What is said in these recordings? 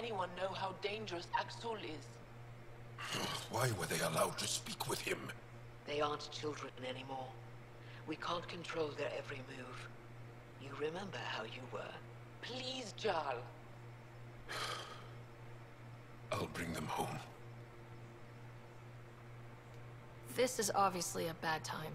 anyone know how dangerous Axul is. Why were they allowed to speak with him? They aren't children anymore. We can't control their every move. You remember how you were. Please, Jarl. I'll bring them home. This is obviously a bad time.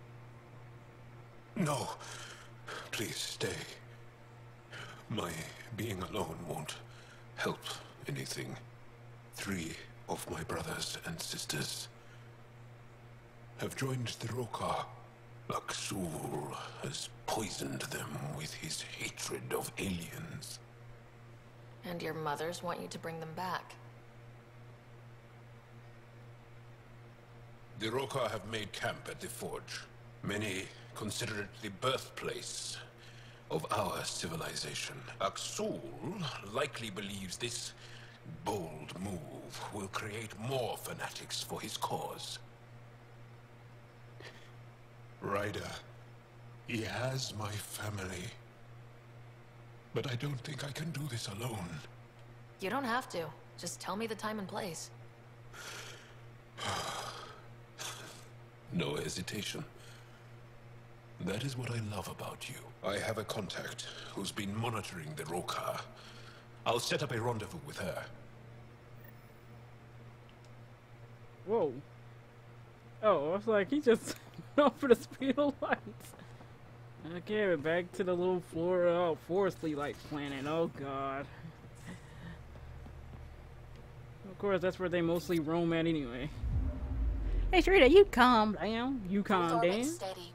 No. Please stay. My being alone won't help anything. 3 of my brothers and sisters have joined the Rokar. Axul has poisoned them with his hatred of aliens. And your mothers want you to bring them back. The Rokar have made camp at the Forge. Many consider it the birthplace of our civilization. Axul likely believes this bold move will create more fanatics for his cause. Ryder, he has my family. But I don't think I can do this alone. You don't have to. Just tell me the time and place. No hesitation. That is what I love about you. I have a contact who's been monitoring the Rokar. I'll set up a rendezvous with her. Whoa. Oh, I was like, he just went off for the speed of light. Okay, we're back to the little forestly like planet. Oh god. Of course, that's where they mostly roam at anyway. Hey, Sharita, you calm down. You calm down. Steady.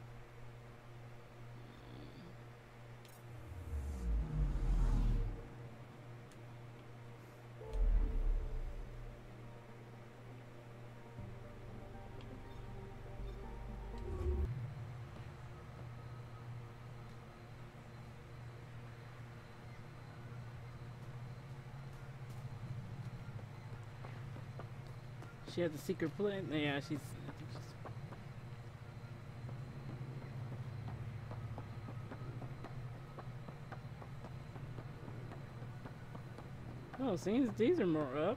She has a secret plan. Yeah, she's. Oh, seems these are more up.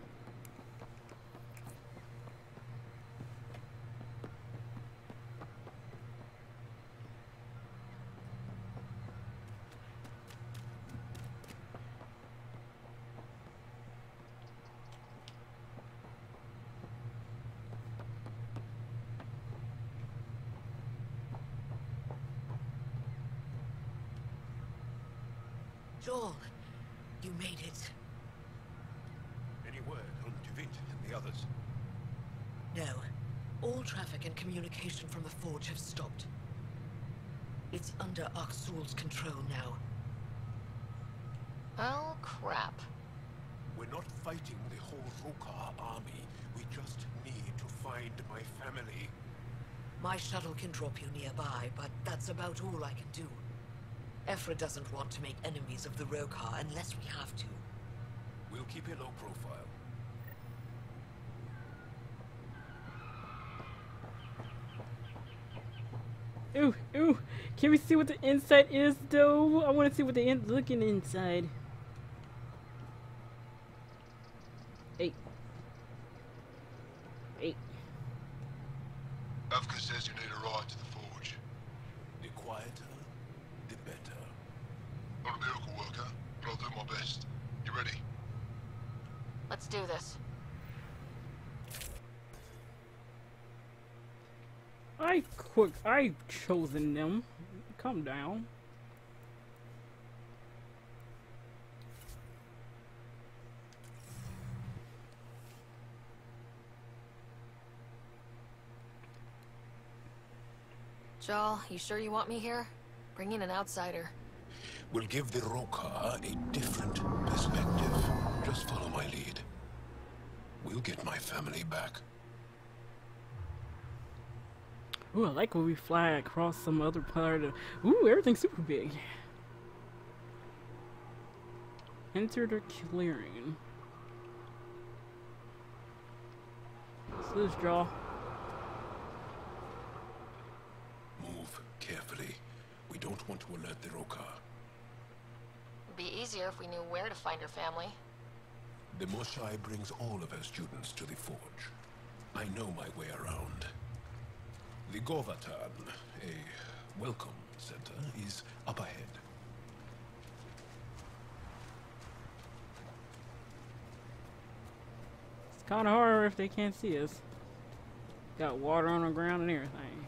Joel, you made it. Any word on Devit and the others? No. All traffic and communication from the Forge have stopped. It's under Axul's control now. Oh, crap. We're not fighting the whole Rokar army. We just need to find my family. My shuttle can drop you nearby, but that's about all I can do. Ephra doesn't want to make enemies of the Rokar unless we have to. We'll keep a low profile. Ooh, ooh. Can we see what the inside is, though? I want to see what the looking inside. Hey. Hey. Avka says you need a ride to the Forge. The quieter, the better. Not a miracle worker, but I'll do my best. You ready? Let's do this. I've chosen them. Calm down. Jarl, you sure you want me here? Bring in an outsider. We'll give the Rokar a different perspective. Just follow my lead. We'll get my family back. Ooh, I like when we fly across some other part of... Ooh, everything's super big. Enter the clearing. So this draw. Move carefully. We don't want to alert the Rokar. It'd be easier if we knew where to find your family. The Moshai brings all of her students to the forge. I know my way around. The Govatan, a welcome center, is up ahead. It's kind of hard if they can't see us. Got water on the ground and everything.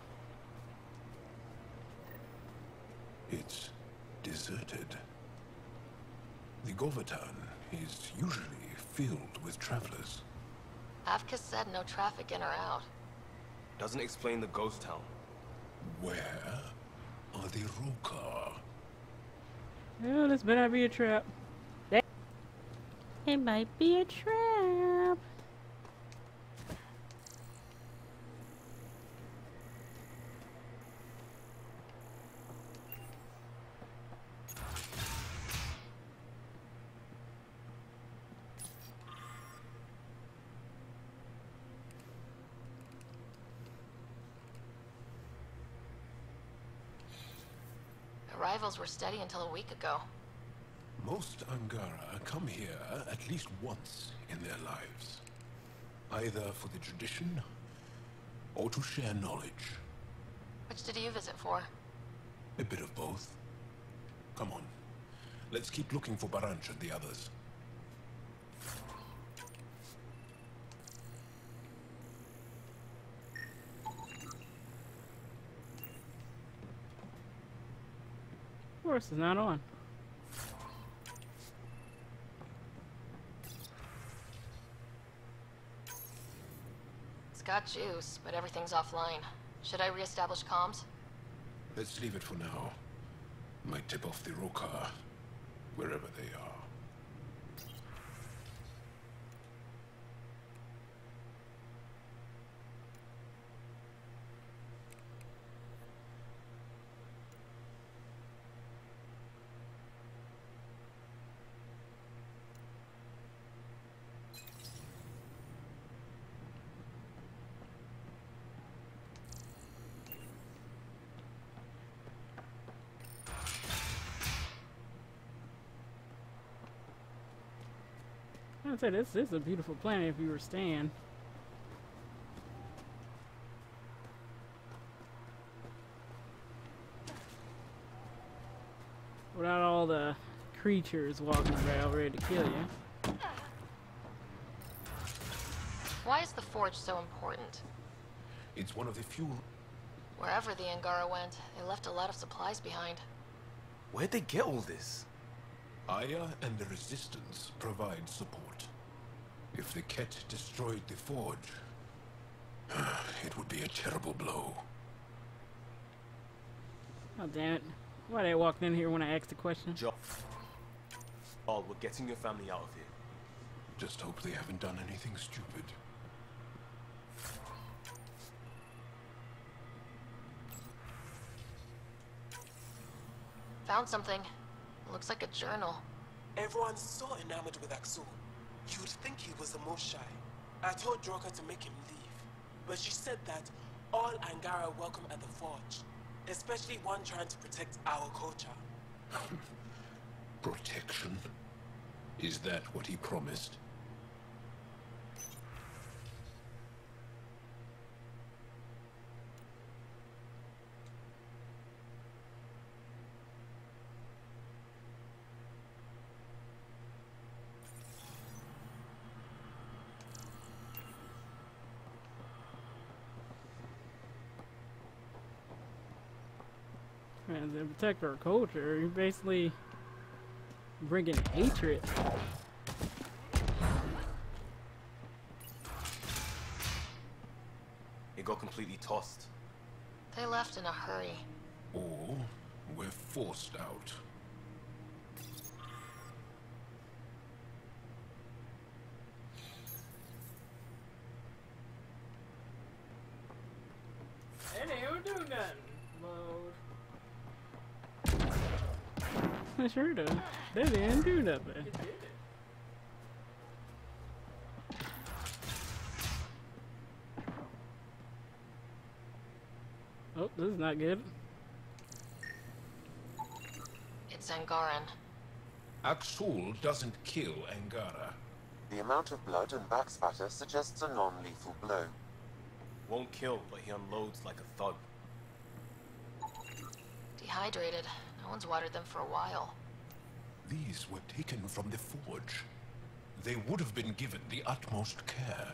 It's deserted. The Govatan is usually filled with travelers. Avka said no traffic in or out. Doesn't explain the ghost town. Where are the Rokar? Well, this better be a trap. It might be a trap. Arrivals were steady until a week ago. Most Angara come here at least once in their lives. Either for the tradition, or to share knowledge. Which did you visit for? A bit of both. Come on. Let's keep looking for Baranch and the others. Force is not on. It's got juice, but everything's offline. Should I reestablish comms? Let's leave it for now. Might tip off the Rokar, wherever they are. I'd say this is a beautiful planet if you were staying. Without all the creatures walking around ready to kill you. Why is the forge so important? It's one of the few... Wherever the Angara went, they left a lot of supplies behind. Where'd they get all this? Aya and the Resistance provide support. If the Ket destroyed the forge, it would be a terrible blow. Oh damn it. Why they walked in here when I asked the question? Joel, we're getting your family out of here. Just hope they haven't done anything stupid. Found something. Looks like a journal. Everyone's so enamored with Aksul. You'd think he was the most shy. I told Droka to make him leave, but she said that all Angara welcome at the forge, especially one trying to protect our culture. Protection? Is that what he promised? And to protect our culture, you're basically bringing hatred. It got completely tossed. They left in a hurry. Or we're forced out. They didn't do nothing. I sure do. They didn't do nothing. Oh, this is not good. It's Angaran. Aksul doesn't kill Angara. The amount of blood and back spatter suggests a non-lethal blow. Won't kill, but he unloads like a thug. Dehydrated. No one's watered them for a while. These were taken from the forge. They would have been given the utmost care.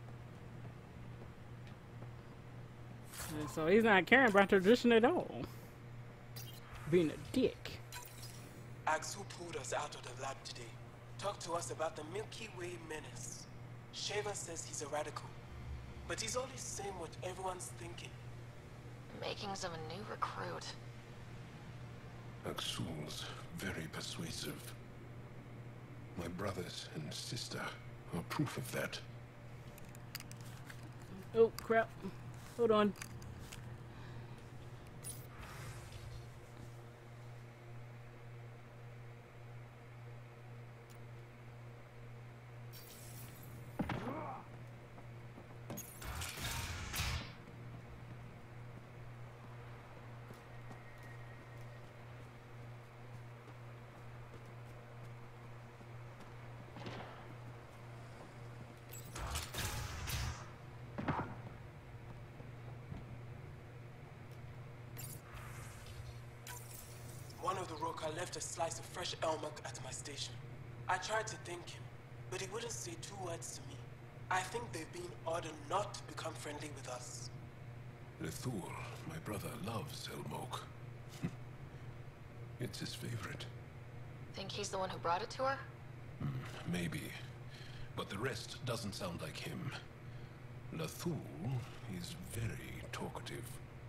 So he's not caring about tradition at all. Being a dick. Axel pulled us out of the lab today. Talked to us about the Milky Way menace. Shaver says he's a radical, but he's only saying what everyone's thinking. Makings of a new recruit. Axul's very persuasive. My brothers and sister are proof of that. Oh, crap. Hold on. One of the Roka left a slice of fresh elmuk at my station. I tried to thank him, but he wouldn't say 2 words to me. I think they've been ordered not to become friendly with us. Lethul, my brother, loves Elmok. It's his favorite. Think he's the one who brought it to her? Maybe. But the rest doesn't sound like him. Lethul is very talkative.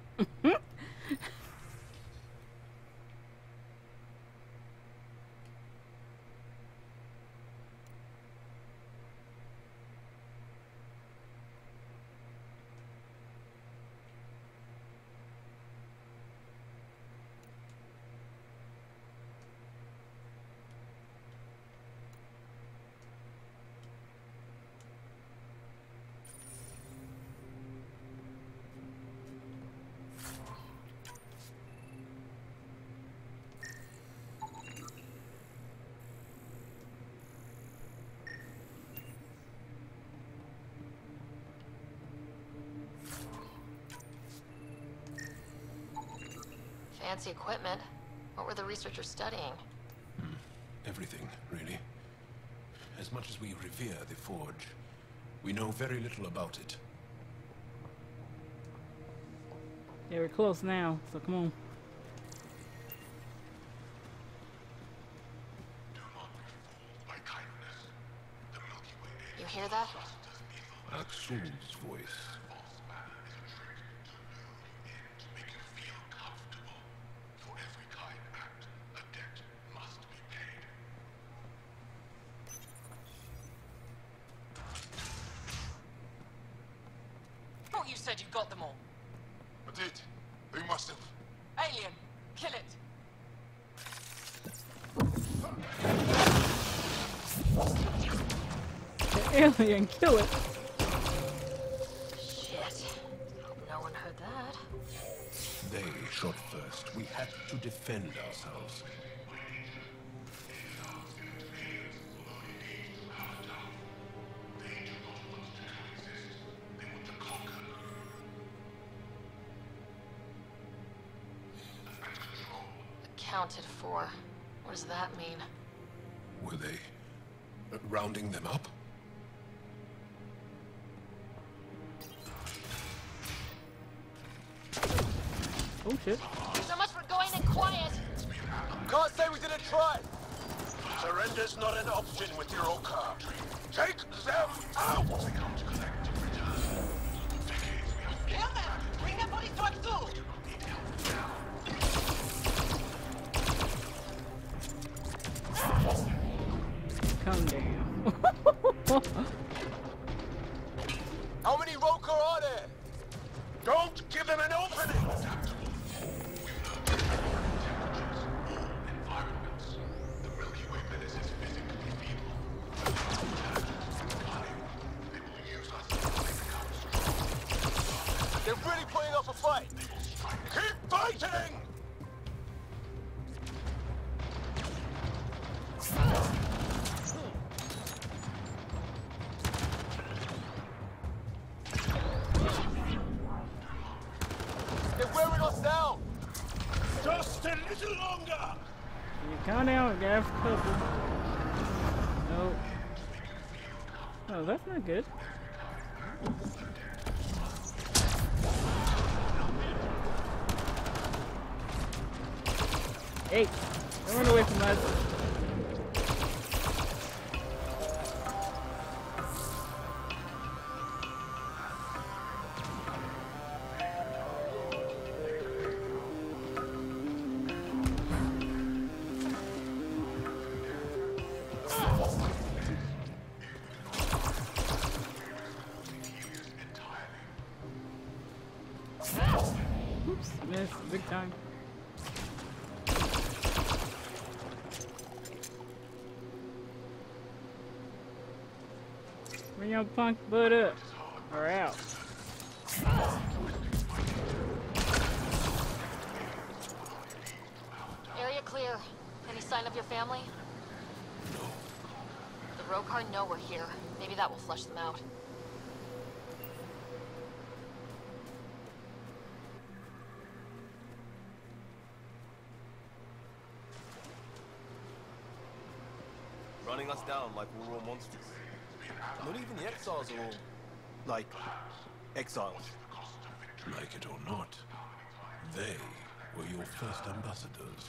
Fancy equipment. What were the researchers studying? Everything, really. As much as we revere the Forge, we know very little about it. Yeah, we're close now, so come on. Do not be fooled by kindness. The Milky Way is You hear that? Axul's voice. false man is a trick to lure you in to make you feel comfortable. For every kind act, a debt must be paid. Thought you said you got them all. I did. Who must have? Alien, kill it. The alien, kill it. Shit. Hope no one heard that. They shot first. We had to defend ourselves. Accounted for. What does that mean? Were they rounding them up? Oh shit. So much for going in quiet! Can't say we didn't try! Surrender's not an option with your Oka. Take them out! Kill them! Bring their bodies to Axul! Calm down. How many Roka are there? Don't give them an opening! The Milky Way menace is physically feeble. They will use us until they become strong. They're really putting up a fight! Keep fighting! Calm down, we got a couple. No. Oh, that's not good. Hey, don't run away from us. Oops, missed big time. Bring your punk butt up, or out. Area clear. Any sign of your family? No. The Rokar know we're here. Maybe that will flush them out. Running us down like we're all monsters. Not even the exiles are all, like, exiles. Like it or not, they were your first ambassadors.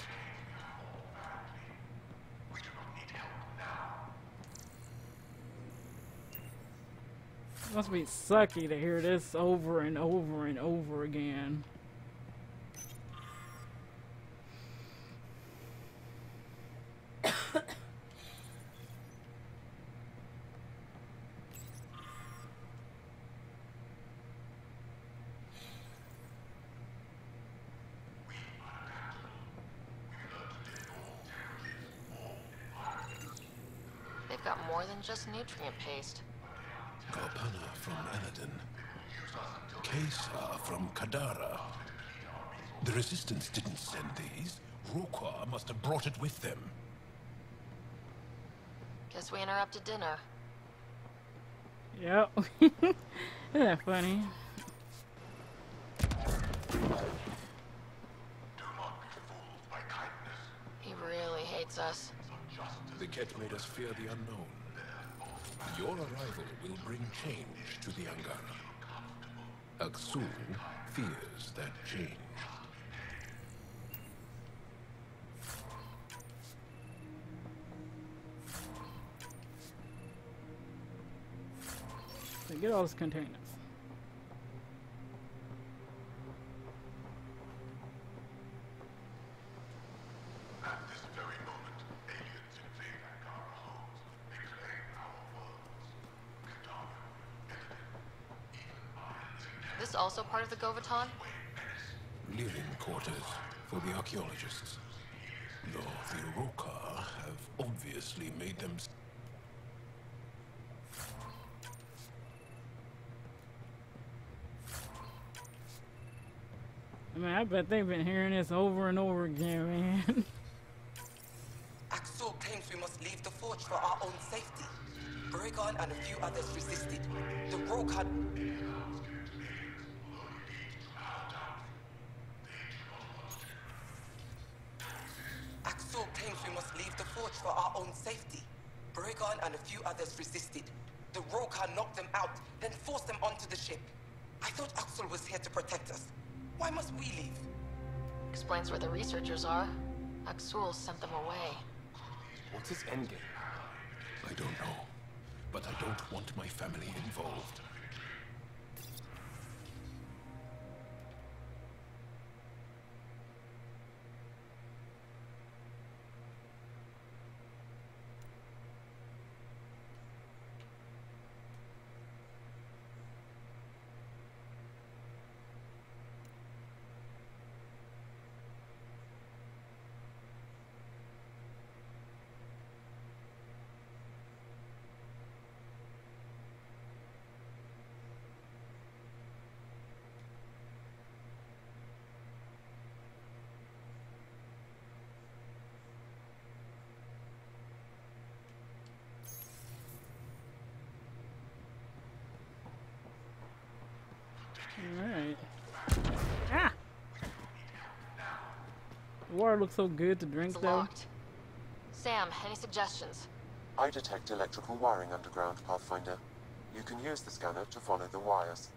It must be sucky to hear this over and over and over again. They've got more than just nutrient paste. Garpana from Aladdin. Kesa from Kadara. The Resistance didn't send these. Rokar must have brought it with them. Guess we interrupted dinner. Yep. Isn't that funny? He really hates us. The Ket made us fear the unknown. Your arrival will bring change to the Angara. Aksul fears that change. So get all those containers. At this very moment, aliens invade Angara homes. They claim our worlds. Kadara, Eladin, even Maya. This also part of the Govaton? Living quarters for the archaeologists. Though the Rokar have obviously made them... I mean, I bet they've been hearing this over and over again, man. Axel claims we must leave the forge for our own safety. Bregon and a few others resisted. The rogue had... Axel claims we must leave the forge for our own safety. Bregon and a few others resisted. The Rokar knocked them out, then forced them onto the ship. I thought Axel was here to protect us. Why must we leave? Explains where the researchers are. Aksul sent them away. What's his endgame? I don't know, but I don't want my family involved. Alright. Ah! The water looks so good to drink, It's though. locked. Sam, any suggestions? I detect electrical wiring underground, Pathfinder. You can use the scanner to follow the wires.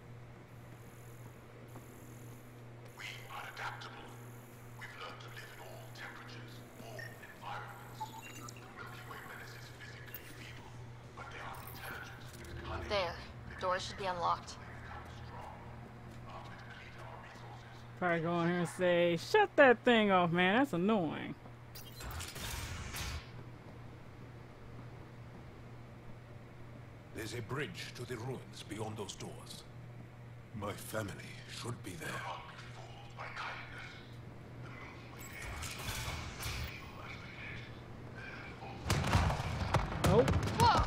We are adaptable. We've learned to live in all temperatures, all environments. The Milky Way menace is physically feeble, but they are intelligent and cunning. There. Doors should be unlocked. Probably go in here and say, shut that thing off, man. That's annoying. There's a bridge to the ruins beyond those doors. My family should be there. Oh. Whoa!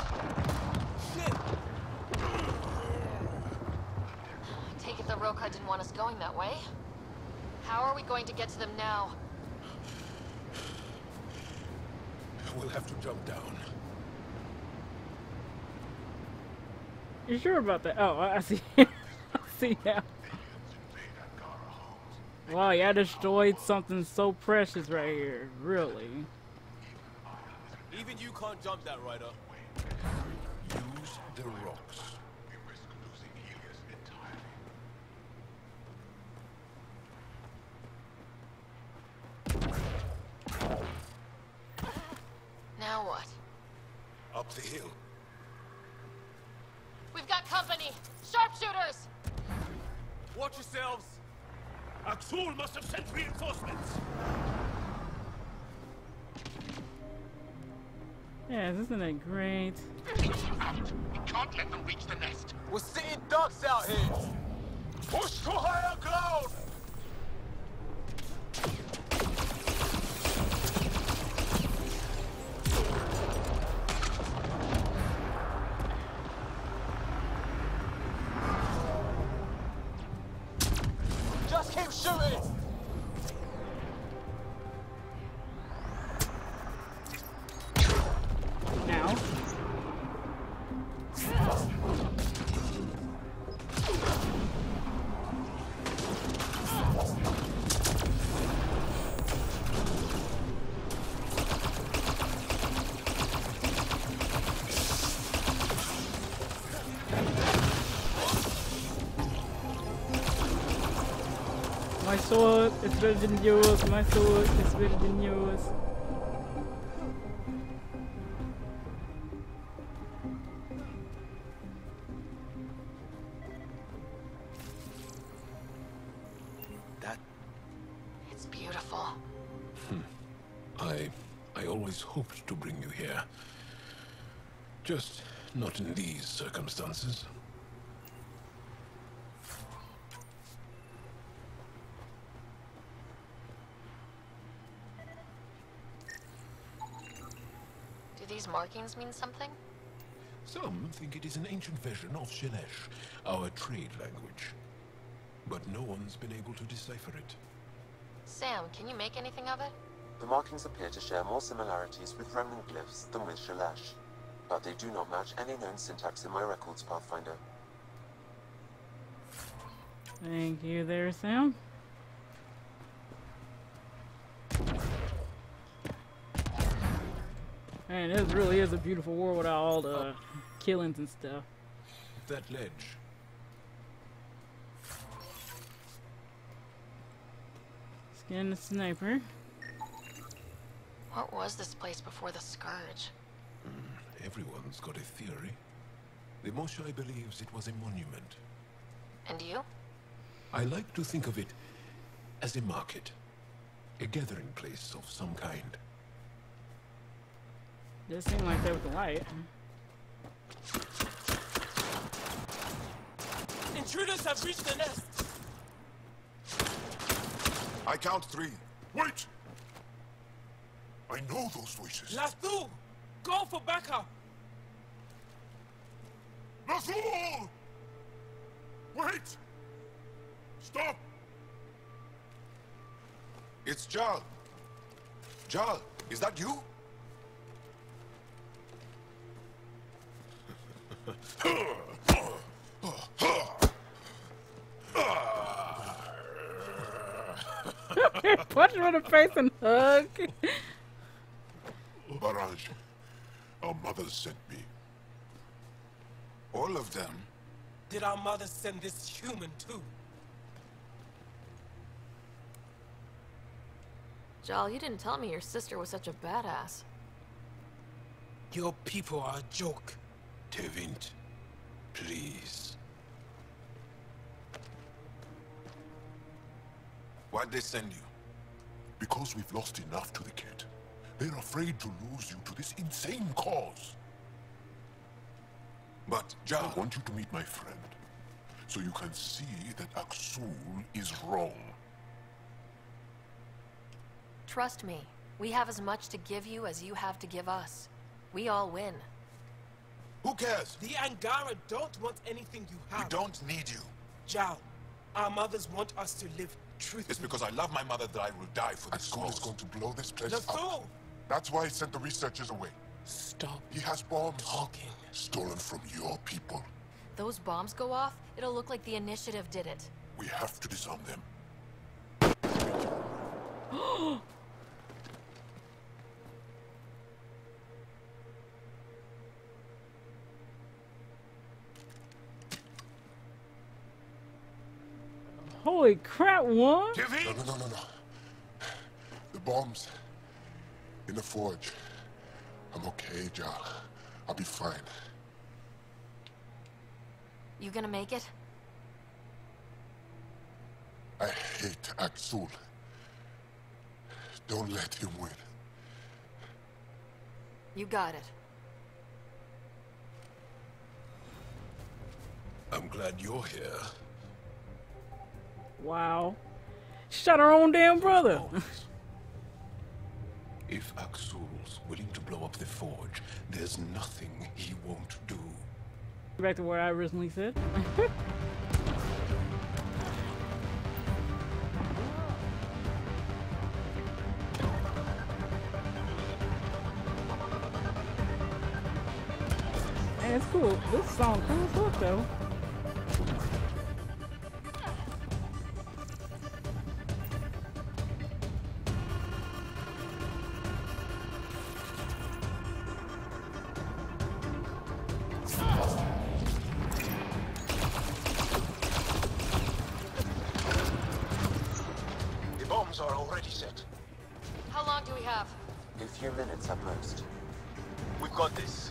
I take it the Rokar didn't want us going that way. How are we going to get to them now? We'll have to jump down. You sure about that? Oh, I see. I see now. Wow, yeah, I destroyed something so precious right here. Really? Even you can't jump that, Ryder. Use the rocks. We risk losing Helios entirely. Now what? Up the hill. We've got company! Sharpshooters! Watch yourselves! Aksul must have sent reinforcements. Yes, isn't it great? We can't let them reach the nest. We're sitting ducks out here! Push to higher ground! Just keep shooting! Now. My sword is better than yours. My sword is better than yours. That... It's beautiful. I always hoped to bring you here. Just not in these circumstances. Do these markings mean something? Some think it is an ancient version of Shelesh, our trade language. But no one's been able to decipher it. Sam, can you make anything of it? The markings appear to share more similarities with remnant glyphs than with Shalash, but they do not match any known syntax in my records, Pathfinder. Thank you there, Sam. Man, this really is a beautiful world without all the killings and stuff. That ledge. Scan the sniper. What was this place before the Scourge? Everyone's got a theory. The Moshai believes it was a monument. And you? I like to think of it as a market. A gathering place of some kind. Does seem like that with the light. Intruders have reached the nest. I count 3. Wait! I know those voices. Lathul, go for backup. Lathul! Wait! Stop! It's Jal. Jal, is that you? Punch him in the face and hug. But Faraj, our mothers sent me. All of them? Did our mother send this human too? Jal, you didn't tell me your sister was such a badass. Your people are a joke. Tevint, please. Why'd they send you? Because we've lost enough to the kid. They're afraid to lose you to this insane cause. But, I Jal, want you to meet my friend, so you can see that Aksul is wrong. Trust me, we have as much to give you as you have to give us. We all win. who cares? The Angara don't want anything you We have. don't need you. Jal, our mothers want us to live truthfully. It's because I love my mother that I will die for this cause. Aksul is going to blow this place Nathul! up. That's why he sent the researchers away. Stop He has bombs. talking. Stolen from your people. Those bombs go off, it'll look like the initiative did it. We have to disarm them. Holy crap, one? Tevint! No. The bombs in the forge. I'm okay, Jal. I'll be fine. You gonna make it? I hate Aksul. Don't let him win. You got it. I'm glad you're here. Wow. Shot her own damn brother. If Aksul's willing to blow up the forge, there's nothing he won't do. Back to what I originally said. Hey, it's cool. This song cool as fuck though. The bombs are already set. How long do we have? A few minutes at most. We've got this.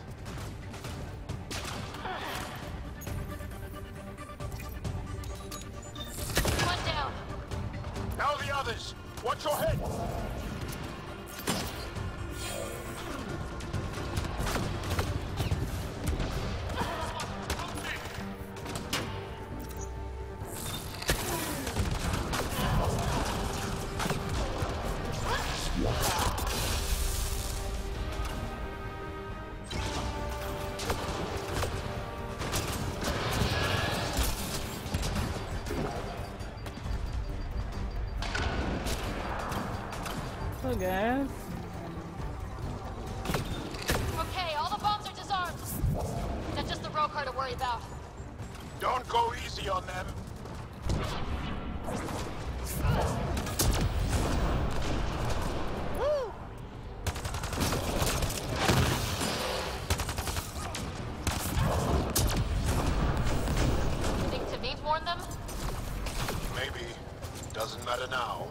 One down. Now the others! Watch your head! So guys. Okay, all the bombs are disarmed. That's just the Rokar to worry about. Don't go easy on them. Think Tavint warned them? Maybe. Doesn't matter now.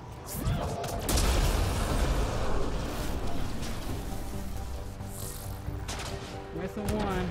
Missing one.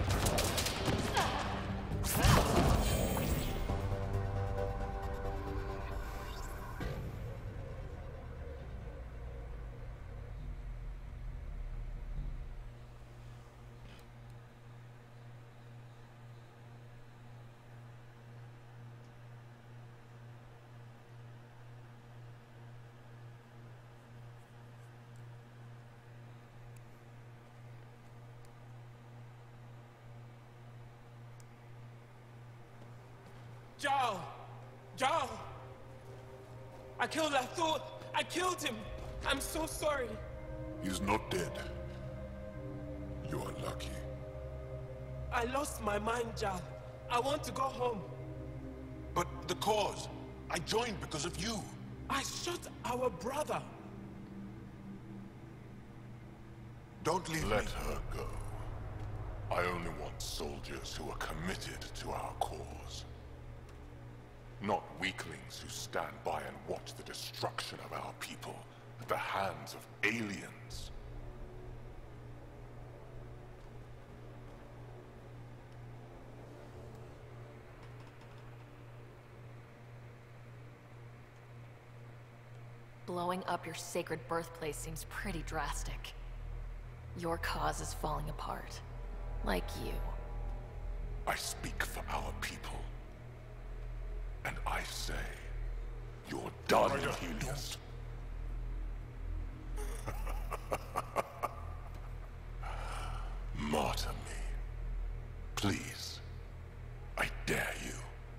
Jal! Jal! I killed Nathul! I killed him! I'm so sorry. He's not dead. You are lucky. I lost my mind, Jal. I want to go home. But the cause, I joined because of you. I shot our brother. Don't leave me. Let her go. I only want soldiers who are committed to our cause. Not weaklings who stand by and watch the destruction of our people at the hands of aliens. Blowing up your sacred birthplace seems pretty drastic. Your cause is falling apart. Like you. I speak for our people. And I say, you're done, Helios. Martyr me. Please. I dare you.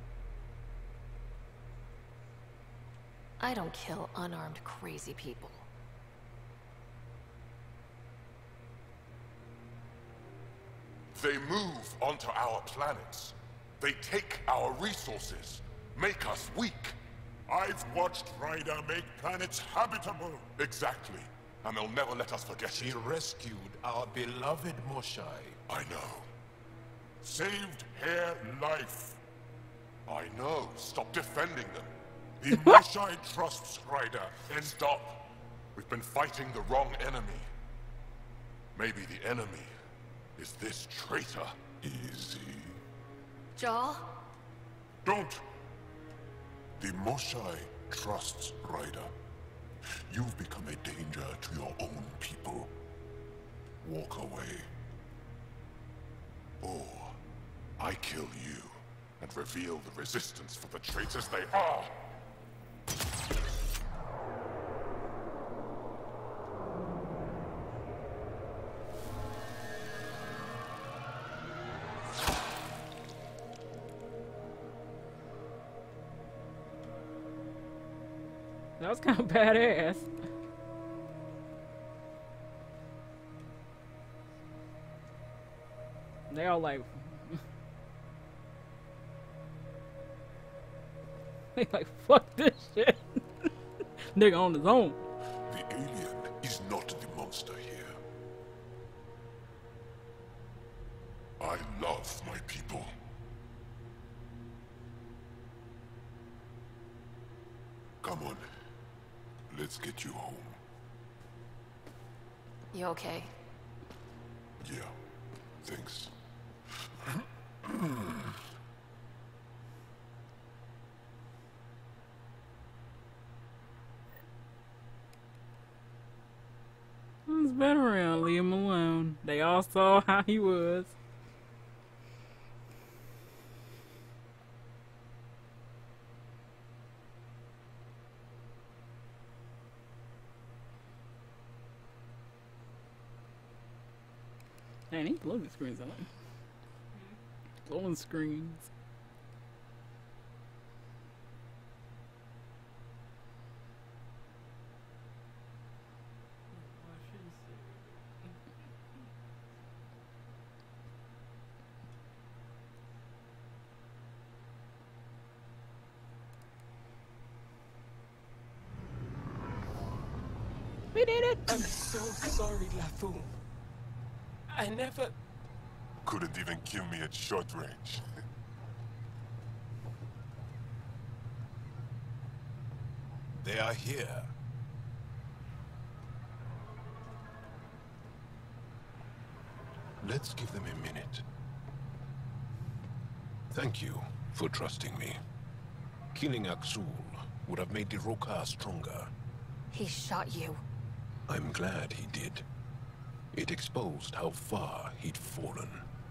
I don't kill unarmed crazy people. They move onto our planets. They take our resources, make us weak. I've watched Ryder make planets habitable. Exactly. And they'll never let us forget She it. rescued our beloved Moshai. I know. Saved her life. I know. Stop defending them. The Moshai trusts Ryder. And stop. We've been fighting the wrong enemy. Maybe the enemy is this traitor. Easy. Jaal? Don't! The Moshai trusts Ryder. You've become a danger to your own people. Walk away. Or I kill you and reveal the resistance for the traitors they are. That was kind of badass. They all like, they like, fuck this shit. Nigga on his own. The alien is not the monster here. I love my people. Come on. Let's get you home. You okay? Yeah. Thanks. He's been around, leave him alone. They all saw how he was. Man, these loading screens on. Loading screens. We did it! I'm so sorry, Lafou. I never... Couldn't even kill me at short range. They are here. Let's give them a minute. Thank you for trusting me. Killing Aksul would have made the Roka stronger. He shot you. I'm glad he did. It exposed how far he'd fallen.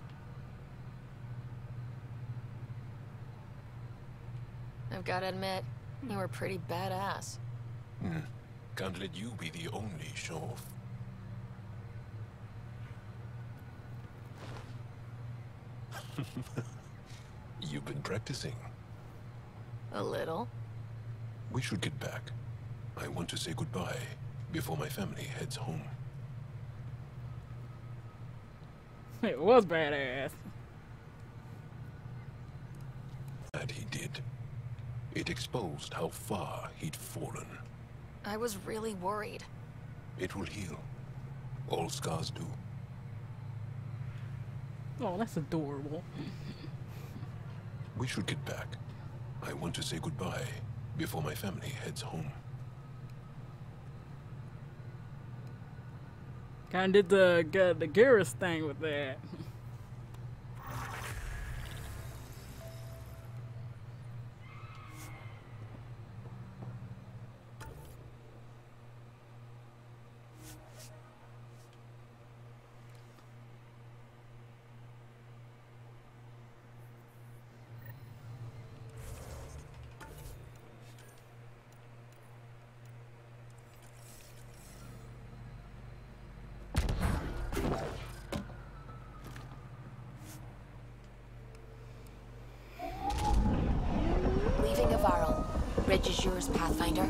I've gotta admit, you were pretty badass. Can't let you be the only show-off. You've been practicing. A little. We should get back. I want to say goodbye before my family heads home. It was badass. Glad he did. It exposed how far he'd fallen. I was really worried. It will heal. All scars do. Oh, that's adorable. We should get back. I want to say goodbye before my family heads home. Kinda did the Garrus thing with that. Leaving Avarl. Ridge is yours, Pathfinder.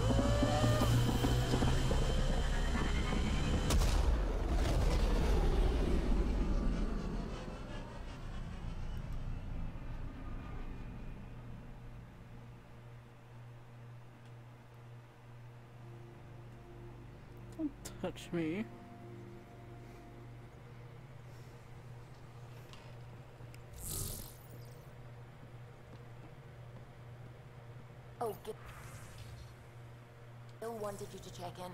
Don't touch me. Oh, Gil wanted you to check in.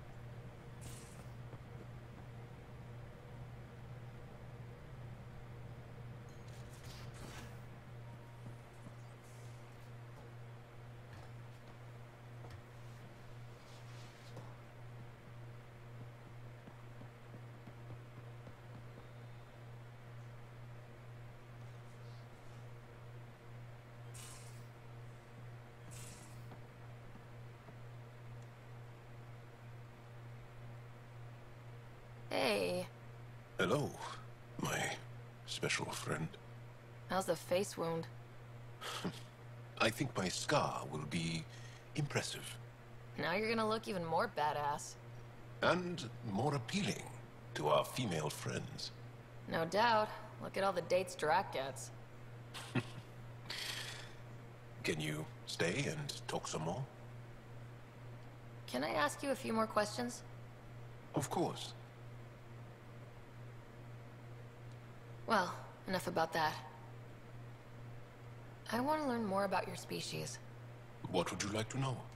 Hey, Hello, my special friend. how's the face wound? I think my scar will be impressive Now you're gonna look even more badass. and more appealing to our female friends. No doubt. Look at all the dates Drac gets. Can you stay and talk some more? Can I ask you a few more questions? Of course. Well, enough about that. I want to learn more about your species. What would you like to know?